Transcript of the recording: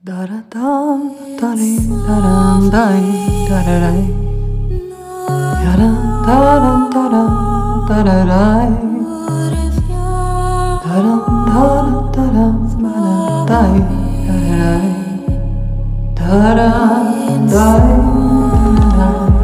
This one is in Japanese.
ダラダンダリダランダイダラライヤランダランダランダラライダランダランダランマナダイダラライダランダイダラライ